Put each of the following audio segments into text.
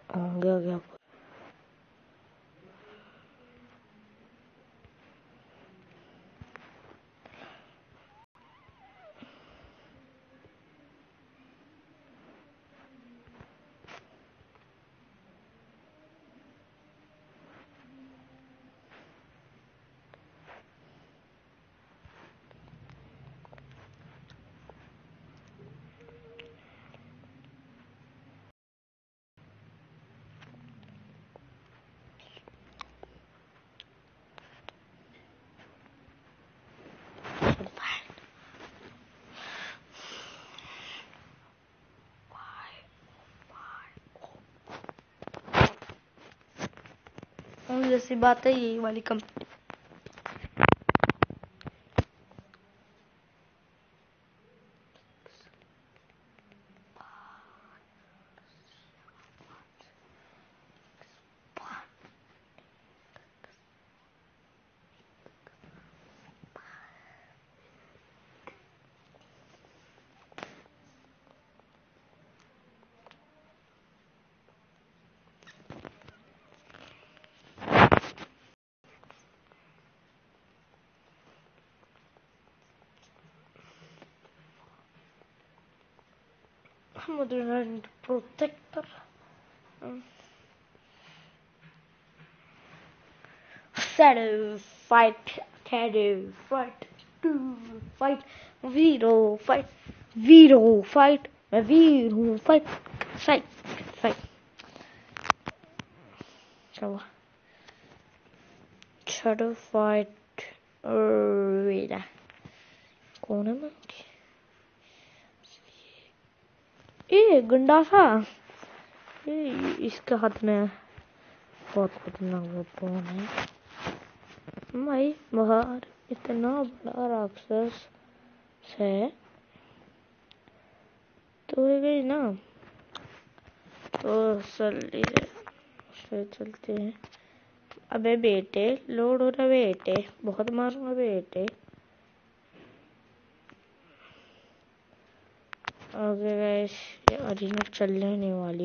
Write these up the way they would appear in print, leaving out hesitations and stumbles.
गया जैसी बात है यही वाली company. Modern protector. Shadow fight, shadow fight, two fight, zero fight, zero fight, zero fight, fight, fight. चलो shadow fight और कौन है मैं? ये गंडा सा इसके हाथ में बहुत खतरनाक वेपन है भाई। बाहर इतना बड़ा राक्षस है तो है गई ना, तो जल्दी से चलते हैं। अबे बेटे लोड हो रहा बेटे, बहुत मारूंगा बेटे। ओके गाइस, ये अरीना चलने नहीं वाली।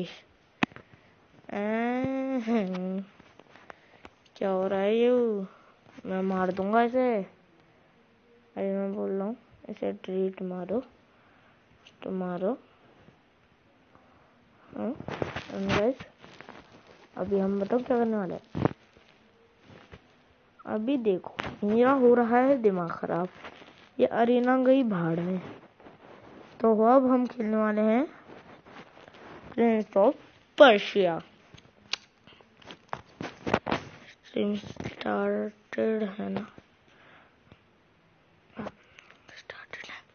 क्या हो रहा है ये? मैं मार दूंगा इसे। अरे मैं बोल रहा हूँ इसे ट्रीट मारो तो मारो। गाइस अभी हम बताओ क्या करने वाले हैं। अभी देखो मेरा हो रहा है दिमाग खराब, ये अरीना गई भाड़ में। तो अब हम खेलने वाले हैं Prince of Persia. Stream started है ना? स्टार्टेड है।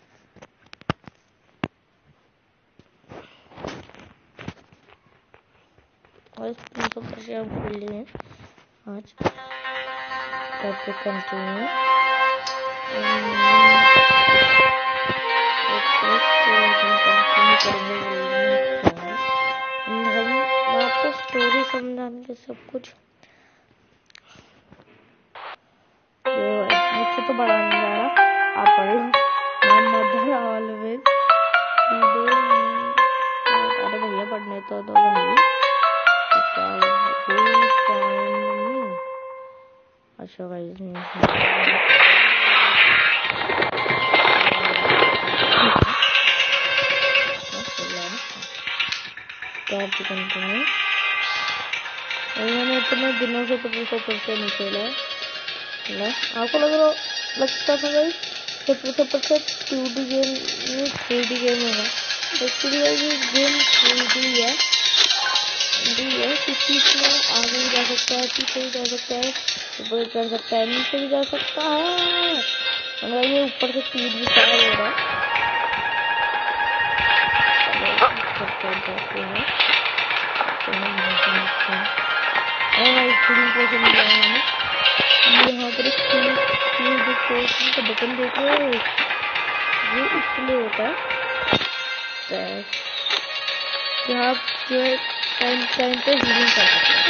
और प्रिंस ऑफ पर्शिया खेल लिए आज। करते कंटिन्यू। हम आपको स्टोरी समझाने सब कुछ मुझसे तो बड़ा नहीं जा रहा, आप पढ़ लो। मदर ऑलवेज, अरे भैया पढ़ने तो दो भाई। अच्छा गाइस कंटिन्यू। मैंने इतने दिनों से तो नहीं खेला है। आपको लगता था भाई 2D गेम में 3D गेम होगा, एक्चुअली ये गेम 3D है। किसी इसमें आगे भी जा सकता है, पीछे भी जा सकता है, ऊपर भी चढ़ सकता है, नीचे भी जा सकता है। मतलब ये ऊपर से स्पीड भी चार हो रहा है। यहाँ पर का बटन देख रहे हो, ये इसलिए होता है कि आप जो है टाइम पे हीलिंग कर सकते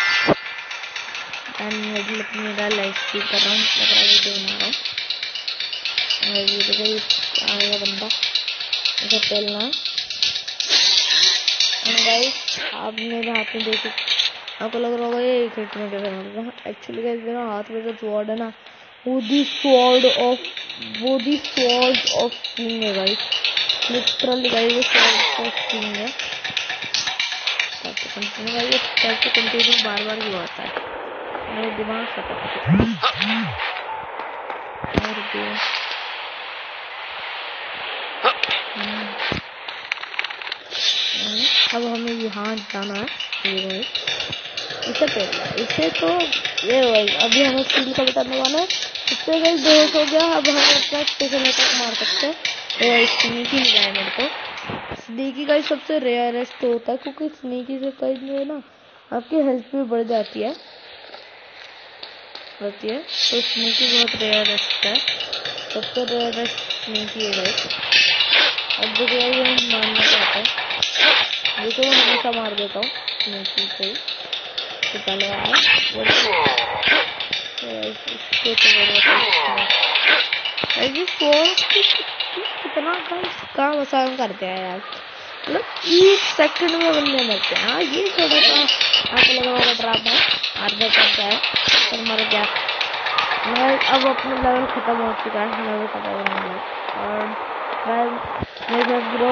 हैं। मेरा लाइफ स्पीड कर रहा हूँ, वीडियो बना रहा हूँ। वीडियो आएगा बंदा ऐसा खेलना। गाइस आप मेरे हाथ में देखो, आपको लग रहा होगा ये एक हिट में कैसे मार रहा है। एक्चुअली गाइस मेरा हाथ में जो स्वॉर्ड है ना, वो दी स्वॉर्ड ऑफ किंग है गाइस, लिटरली गाइस ये स्वॉर्ड ऑफ किंग है। कंटिन्यू बार-बार क्यों आता है, मेरा दिमाग खत्म हो चुका है। अब हमें यहाँ जाना है, इसे पहला इसे तो ये भाई अभी हमें स्टील का बताने वाला है। इससे भाई 2 हो गया। अब हम अपना स्टेशन तक मार सकते हैं। तो स्नीकी मिला है मेरे को। स्नीकी का सबसे रेयरेस्ट होता है, क्योंकि स्नीकी से कई जो है ना आपकी हेल्थ भी बढ़ जाती है तो स्नीकी बहुत रेयरेस्ट है, सबसे रेयरेस्ट स्नीकी है गाइस। अब देखो ये हम मारना चाहते हैं, देखो मैं हमेशा मार देता हूँ स्नीकी से ही। पहले कितना काम आसान करते हैं यार, मतलब 1 सेकंड में बनने लगते हैं। हाँ ये थोड़ा सा आपको लगा होगा ड्रामा आर्डर करता है पर मर गया। मैं अब अपना लेवल खत्म हो चुका है, लेवल खत्म होने लगा और मेरे ब्रो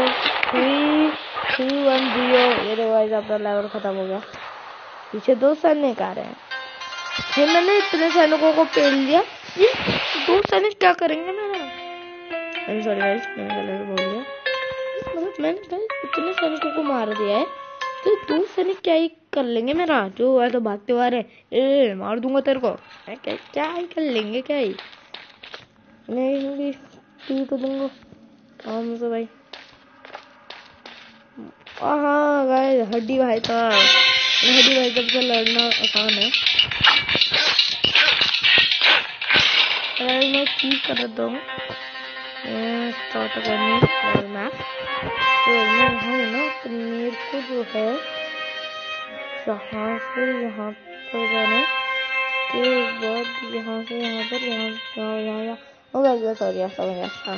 3-1-0 ये गाइस अपना लेवल खत्म हो गया। पीछे 2 सैनिक आ रहे हैं, फिर मैंने इतने सैनिकों को पेल लिया। ये 2 सैनिक क्या करेंगे मेरा, सॉरी गाइस मैंने गलत बोल दिया, मतलब मैंने इतने सैनिकों को मार दिया है तो 2 सैनिक क्या ही कर लेंगे मेरा, जो है तो भागते हुए ए मार दूंगा तेरे को, क्या ही कर लेंगे, क्या ही नहीं पीट दूंगा आराम से भाई। हाँ गाइस हड्डी भाई जब से लड़ना आसान है। मैं चीज कर देता हूँ स्टार्ट करने मैप, तो मैं हूँ ना तो मेरे को जो है यहाँ से यहाँ पर जाना के बाद यहाँ से यहाँ पर यहाँ हो गया सॉरी समझ गया।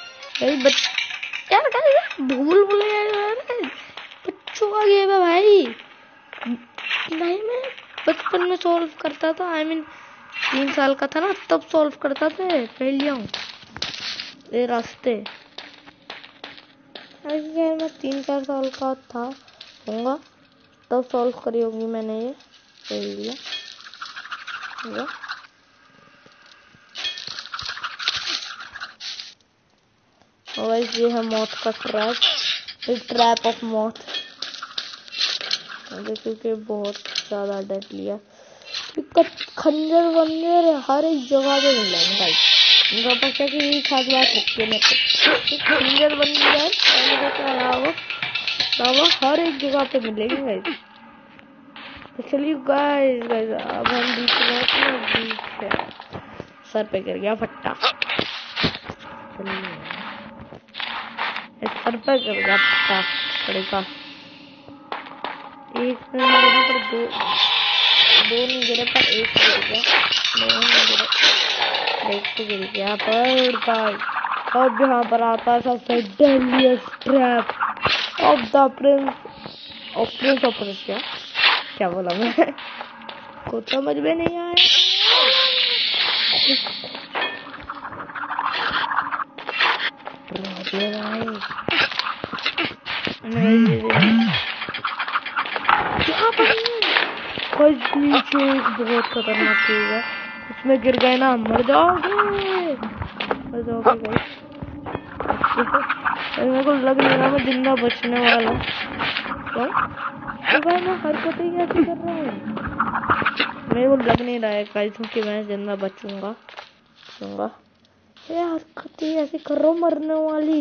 क्या भूल बच्चों का गेम है भाई, नहीं मैं बचपन में सॉल्व करता था, आई मीन 3 साल का था ना तब सॉल्व करता था पहेलियां ये रास्ते। मैं 3-4 साल का था होगा तब सॉल्व करी होगी मैंने ये पहेलियां। और ये है मौत का ट्रैप ऑफ मौत, क्योंकि बहुत ज्यादा डर लिया। खंजर वंजर हर एक जगह पे मिल जाएंगे भाई, इनका पता कि यही खास बात रखती है मेरे को, खंजर वंजर के अलावा हर एक जगह पे मिलेंगे भाई। चलिए गाइस अब हम बीच है, सर पे गिर गया फट्टा, सर पे गिर गया फट्टा पड़ेगा। एक पर दो नहीं गिरे पर एक गिर गया, एक तो गिर गया पर गाइस अब यहाँ पर आता है सबसे deadliest trap of the Prince of Persia. क्या बोला मैं, कुछ समझ में नहीं आया। बहुत खतरनाक चीज है, उसमें गिर गए ना मर जाओगे भाई। मेरे को लग नहीं रहा मैं जिंदा बचने वाला हूँ, तो भाई मैं हरकतें कैसे कर रहा हूँ, मेरे को लग नहीं रहा है गाइस कि मैं जिंदा बचूंगा। ये हरकतें ऐसे कर रहा हूँ मरने वाली।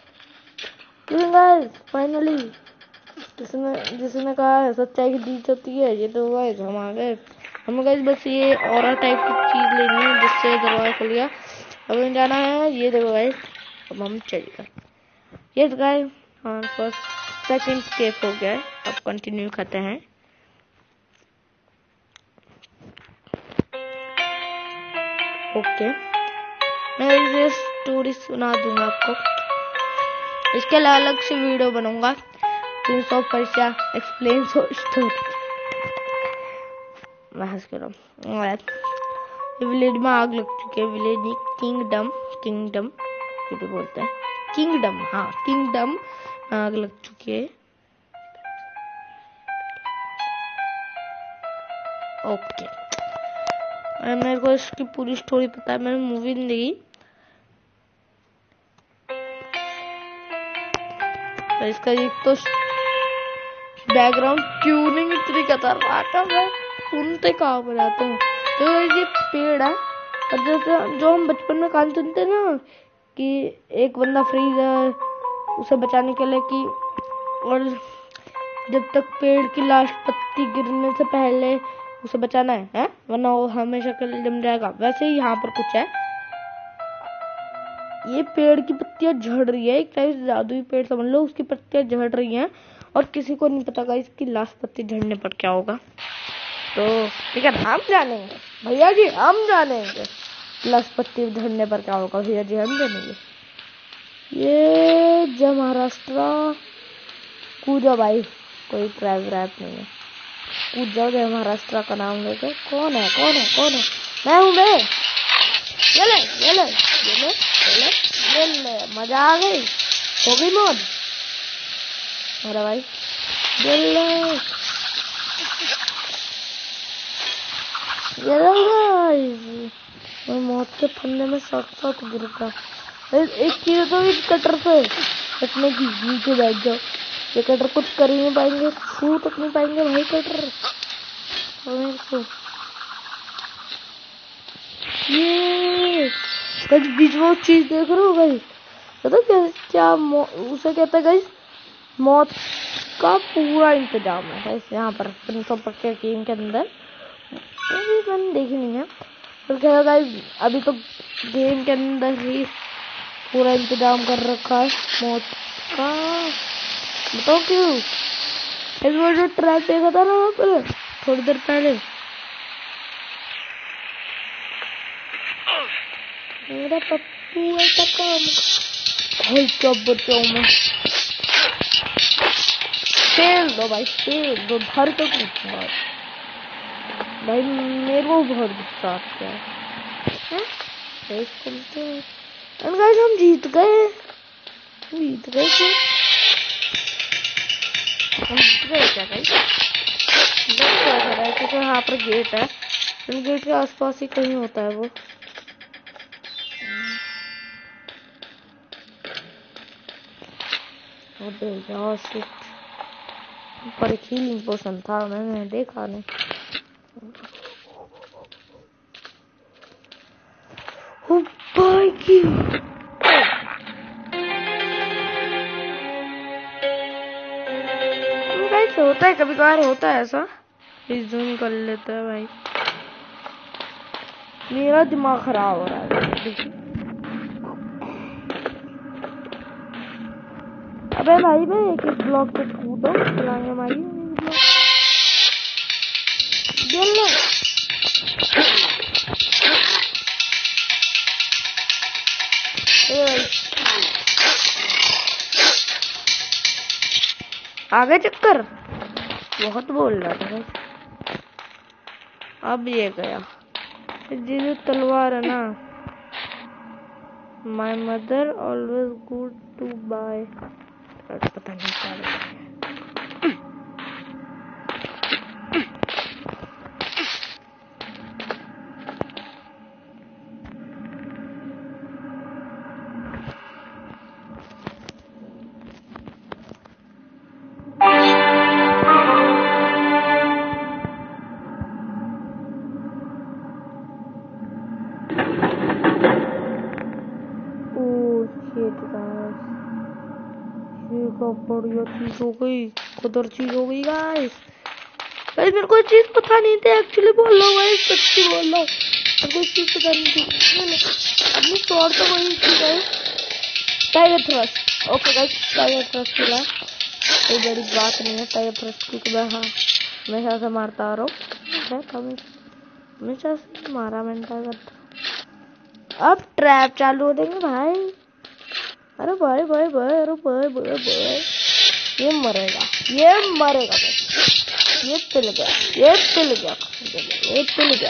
गाइस फाइनली जिसने कहा है सच्चाई की जीत होती है, ये तो गाइस हम आ गए। हमें गाइस बस ये और टाइप की चीज लेनी है जिससे दरवाजा खुल गया। अब हमें जाना है, ये देखो गाइस अब हम चल गए। यस गाइस हाँ फर्स्ट सेकंड स्टेप हो गया है, अब कंटिन्यू करते हैं। ओके मैं ये स्टोरी सुना दूंगा आपको, इसके लिए अलग से वीडियो बनूंगा। Prince of Persia explains story. मैं हंस कर रहा हूँ। विलेज में आग लग चुकी है। विलेज में किंगडम ये भी बोलते हैं किंगडम, हाँ किंगडम आग लग चुकी है। ओके, मेरे को इसकी पूरी स्टोरी पता है, मैंने मूवी नहीं देखी। इसका एक तो बैकग्राउंड ट्यूनिंग इतनी खतरनाक है, मैं सुनते कहाँ पर जाते हैं। तो ये पेड़ है, और जैसे जो हम बचपन में कहानी सुनते हैं ना कि एक बंदा फ्रीज है उसे बचाने के लिए कि, और जब तक पेड़ की लास्ट पत्ती गिरने से पहले उसे बचाना है वरना वो हमेशा के लिए जम जाएगा। वैसे ही यहाँ पर कुछ है, ये पेड़ की पत्तियां झड़ रही है, एक टाइप से जादुई पेड़ समझ लो, उसकी पत्तियां झड़ रही हैं और किसी को नहीं पता गाइस इसकी लास्ट पत्ती झड़ने पर क्या होगा। तो ठीक है, हम जानेंगे भैया जी, हम जानेंगे लास्ट पत्ती झड़ने पर क्या होगा भैया जी, हम जानेंगे। ये जय महाराष्ट्र कूदो भाई, कोई ट्रैप रैप नहीं है, कूद जाओ जय महाराष्ट्र का नाम लेके। कौन है कौन है कौन है? मैं हूँ मैं। ये ले मजा आ गई, हो गई मौज मेरा भाई। मैं मौत के फंदे में साथ गिर गया। एक चीज तो इस कटर से कटने की, नीचे बैठ जाओ। ये कटर कुछ कर ही नहीं पाएंगे, छू तक नहीं पाएंगे भाई कटर। ये कल बीच में चीज देख रहे हो भाई, पता क्या उसे कहता है गाइस, मौत का पूरा इंतजाम है यहाँ पर प्रिंस ऑफ पर्शिया गेम के अंदर। मैंने देखी नहीं है, तो क्या गाइस अभी तो गेम के अंदर ही पूरा इंतजाम कर रखा है मौत का। बताओ क्यों? इस बार जो ट्रैप देखा था ना वहाँ पर थोड़ी देर पहले, मेरा पप्पू ऐसा काम भाई, क्या बचाऊं मैं। फेल दो भाई, फेल दो, धर तो पूछूंगा भाई, मेरे को बहुत गुस्सा आता है। गाइस हम जीत गए क्या? हम जीत गए क्या गाइस? क्योंकि यहाँ पर गेट है, गेट के आसपास ही कहीं होता है वो। पर एक हीलिंग पोशन था, मैंने देखा नहीं। ओ भाई की गाइस होता है, कभी कभार होता है ऐसा। जूम कर लेता है भाई, मेरा दिमाग खराब हो रहा है। अबे भाई मैं एक ब्लॉक पे कूदो, चलाएंगे हमारी आगे चक्कर बहुत बोल रहा था। अब ये गया जो तलवार है ना, my mother always good to buy, पता नहीं क्या बढ़िया चीज हो गई, कदर चीज हो गई गाइस। गाइस मेरे को चीज पता नहीं थी, एक्चुअली बोल रहा हूँ गाइस, सच्ची बोल रहा हूँ, मेरे को चीज पता नहीं थी। अपनी शॉर्ट तो वही थी guys, tiger thrust. Okay guys tiger thrust मिला, कोई बड़ी बात नहीं है टाइगर थ्रस्ट, क्योंकि मैं हाँ हमेशा से मारता आ रहा हूँ, हमेशा से मारा मैंने टाइगर। अब ट्रैप चालू हो देंगे भाई। अरे भाई भाई भाई, अरे भाई भाई भाई, ये मरेगा। ये मरेगा बस। ये पिल गया, ये पिल गया, ये पिल गया।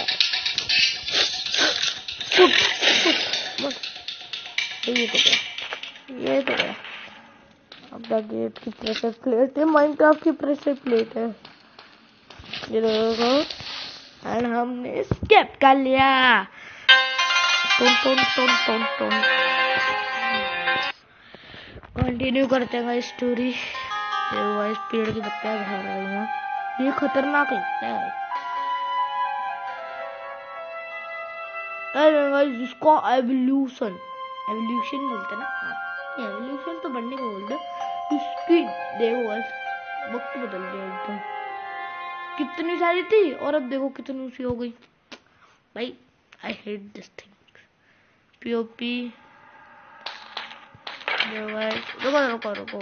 बस ये तो गया, ये तो गया। अब द गेट की प्रेशर प्लेट है, माइनक्राफ्ट की प्रेशर प्लेट है। ये देखो, एंड हमने स्केप कर लिया। टोन टोन टोन टोन टोन। कंटिन्यू करते हैं स्टोरी। इस पेड़ की पत्तियां झड़ रही हैं, ये खतरनाक लगता है। जिसको एवोल्यूशन बोलते हैं ना, एवोल्यूशन तो बढ़ने को बोलते हैं। इसकी देखो वक्त बदल गया एकदम। कितनी सारी थी और अब देखो कितनी सी हो गई। भाई I hate this thing. POP रुको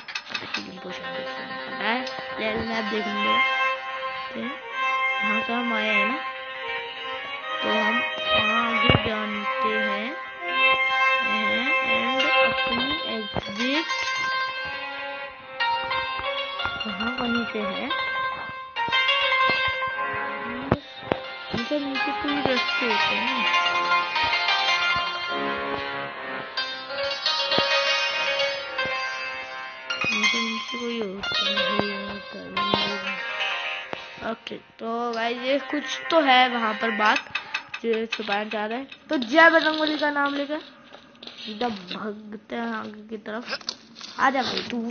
मैप देखेंगे। यहाँ से हम आए हैं ना, तो हम आगे जानते हैं एंड अपनी एग्जिट यहाँ कहीं से है। नीचे कोई रास्ते होते हैं ना। नीचे कोई होता है। ओके तो भाई ये कुछ तो है वहां पर बात जो छुपाना चाह रहे हैं। तो जय बजरंगबली का नाम लेकर जब भागते हैं आगे की तरफ। आजा भाई तू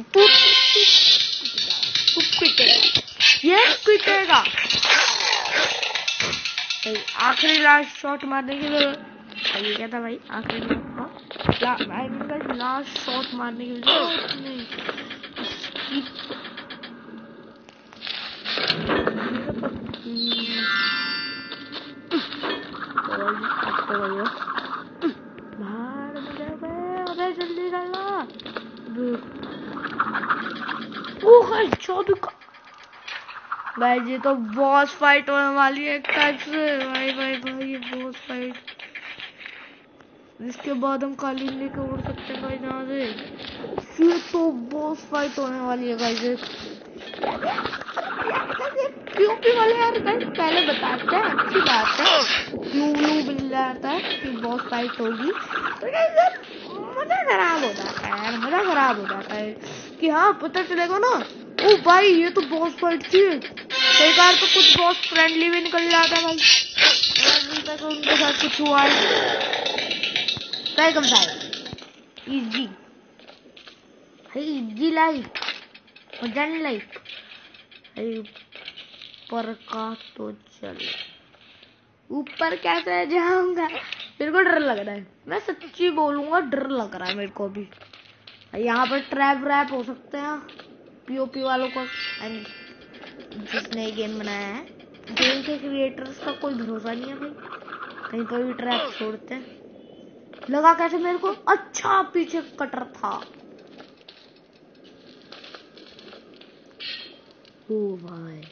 पिटेगा, ये पिटेगा। आखिरी लास्ट शॉट मारने के लिए ये क्या था भाई? आखिरी लास्ट शॉट मारने के लिए जल्दी करना। भाई ये तो बॉस फाइट होने वाली है एक टाइप से। भाई ये बॉस फाइट, इसके बाद हम कालीन लेके उड़ सकते हैं भाई यहाँ से। ये तो बॉस फाइट होने वाली है भाई। पीओपी वाले यार पहले बताते हैं, अच्छी बात है। क्यों मिल जाता है कि बॉस फाइट होगी, मजा खराब हो जाता है यार, मजा खराब हो जाता है कि हाँ पता चलेगा ना ओ भाई ये तो बॉस फाइट थी। कई बार तो कुछ बॉस फ्रेंडली भी निकल जाता है भाई, अभी तक उनके साथ कुछ हुआ है। कम इजी इजी लाइफ मजन लाइफ। ऊपर का तो चल, ऊपर कैसे जाऊंगा? मेरे को डर लग रहा है, मैं सच्ची बोलूंगा डर लग रहा है मेरे को भी। यहाँ पर ट्रैप व्रैप हो सकते हैं पीओपी वालों को, एंड जिसने गेम बनाया है, गेम के क्रिएटर्स का कोई भरोसा नहीं है भाई, कहीं पर भी ट्रैप छोड़ते हैं। लगा कैसे मेरे को? अच्छा पीछे कटर था। ओ भाई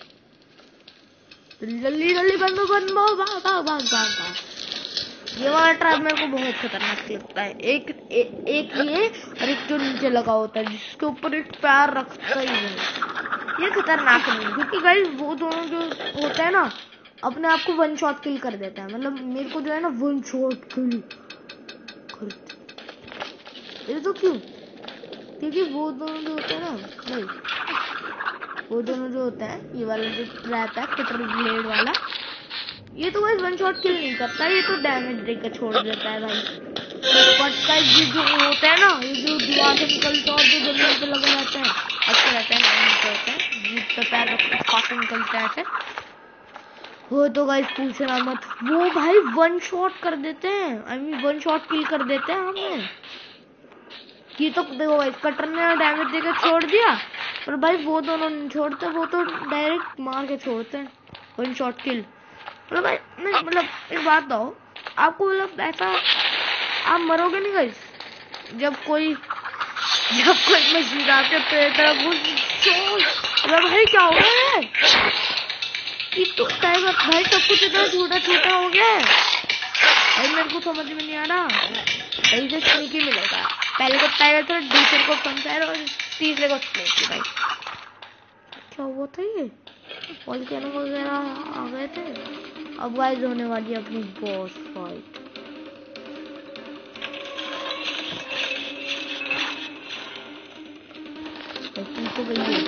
जल्दी बंद भाग। ये वाला ट्रैप मेरे को बहुत खतरनाक लगता है। एक ये और एक जो नीचे लगा होता है जिसके ऊपर एक पैर रखता ही नहीं, ये खतरनाक नहीं, क्योंकि गाइस वो दोनों जो होता है ना अपने आप को वन शॉट किल कर देता है। मतलब मेरे को जो है ना वन शॉट किल ये तो क्यों? क्योंकि वो दोनों जो होते हैं ना भाई, वो दोनों जो होता है, ये वाला जो ट्रैप है कटर ब्लेड वाला, ये तो भाई वन शॉट किल नहीं करता, ये तो डैमेज देकर छोड़ देता है भाई। बट ये जो होता है ना, ये जो दीवार से निकलता है और जो जमीन पे लगा रहता है, अच्छा रहता है, जीप पे पैर रखकर काफी निकलता है ऐसे, वो तो गाइस पूछना मत। वो भाई वन शॉट कर देते हैं, I mean one shot kill कर देते हैं हमें। ये तो देखो भाई कटर ने डैमेज देकर छोड़ दिया, और भाई वो दोनों नहीं छोड़ते, वो तो डायरेक्ट मार के छोड़ते हैं वन शॉट किल। मतलब भाई मतलब एक बात बताओ आपको, मतलब ऐसा आप मरोगे नहीं गाइस जब कोई मशीन आपके पेट तरफ घुस? भाई क्या हो रहा है? तो टाइगर भाई सब कुछ इतना छोटा हो गया है भाई, मेरे को समझ में नहीं आ रहा। भाई से स्नेकी मिलेगा, पहले को टाइगर था, दूसरे को पंचायर और तीसरे को स्नेकी। भाई अच्छा हुआ था ये वॉल्केनो वगैरह आ गए थे। अब गाइस होने वाली है अपनी बॉस फाइट। तो गई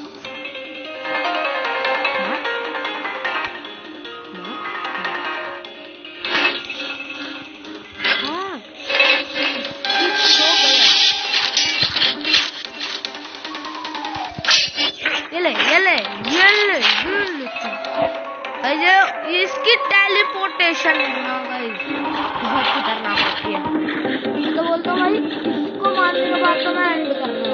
इसकी टेलीपोर्टेशन बहुत खतरनाक होती है। मैं तो बोलता हूँ भाई इसको मारने के बाद तो मैं एंड करने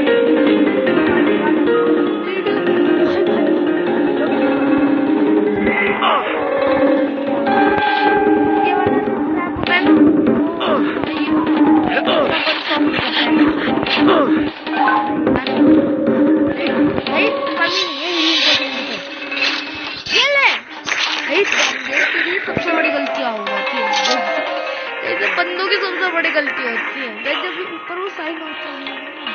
सबसे बड़ी गलतियां हो जाती है, बंदों की सबसे बड़ी गलती होती है जब ऊपर वो साइन होता है।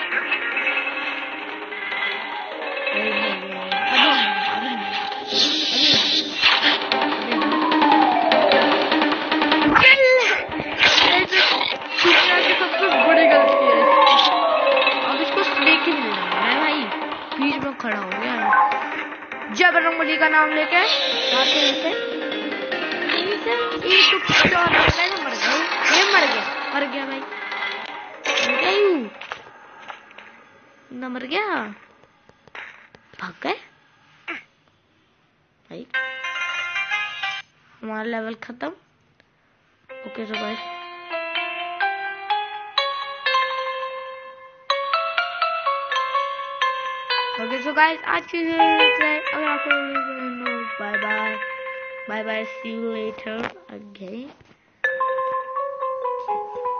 सबसे बड़ी गलती है, अब इसको स्नेक ही मिलना है भाई। बीच में खड़ा हो गया जय बजरंगबली का नाम लेके मर गया भाई, ना मर गया, भाग गए भाई। हमारा लेवल खत्म। ओके सो गाइस आज की अगर आपको bye bye see you later again.